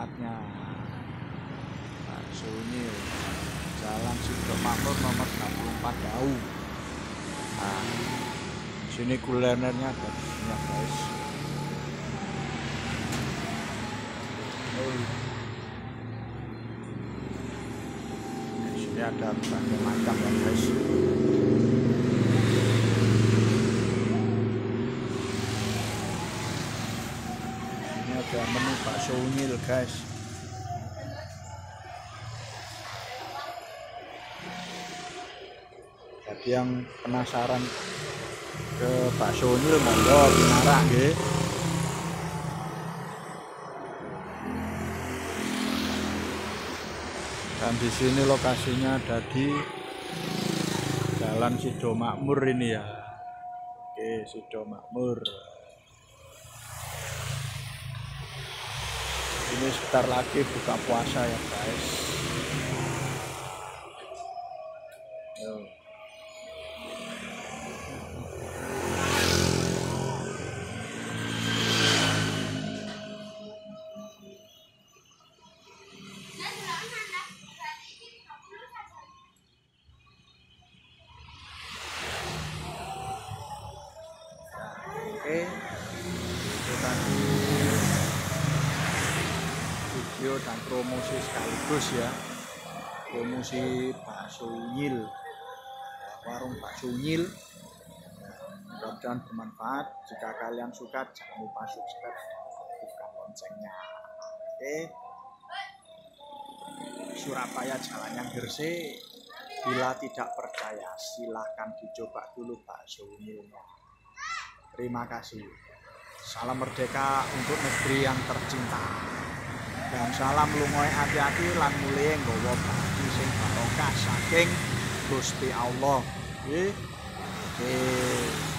tempatnya. Bakso Unyil, Jalan Sido Makmur nomor 64 Dau. Nah, sini kulinernya ada banyak guys. Di sini ada berbagai macam ya guys. Ini ada menu bakso Unyil guys. Bagi yang penasaran ke bakso Unyil monggo pinarak nggih. Dan di sini lokasinya ada di Jalan Sido Makmur ini ya. Oke, Sido Makmur. Ini sebentar lagi buka puasa ya guys. Yo. Oke, itu tadi video dan promosi sekaligus ya, promosi bakso Unyil, warung bakso Unyil. Mudah-mudahan bermanfaat. Jika kalian suka jangan lupa subscribe dan aktifkan loncengnya. Oke, Surabaya jalan yang bersih. Bila tidak percaya silahkan dicoba dulu bakso Unyilnya. Terima kasih. Salam merdeka untuk negeri yang tercinta. Dan salam lungoy hati-hati lan mulih nggawa baju sing barokah saking Gusti Allah. Nggih.